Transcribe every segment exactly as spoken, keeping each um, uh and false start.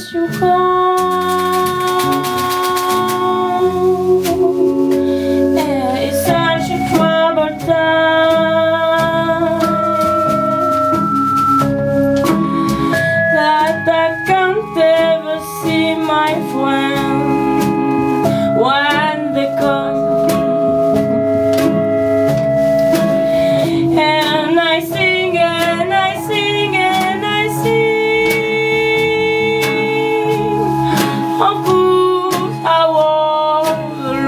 less you go. Yeah, it's such a troubled time that I can't ever see my friend when they come. And I sing and I sing and I sing of books I walk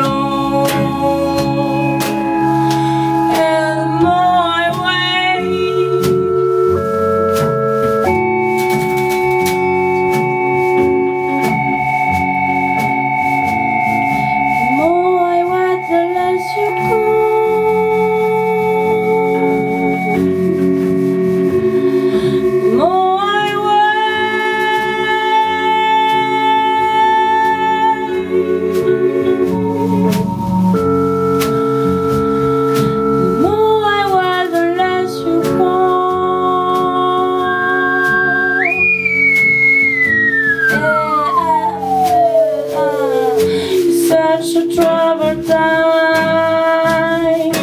alone. And the more I wait, the more I wait, the less you come. The more I wait, the less you come. It's such a troubled time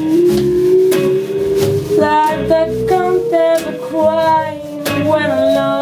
that I can't ever cry when I love.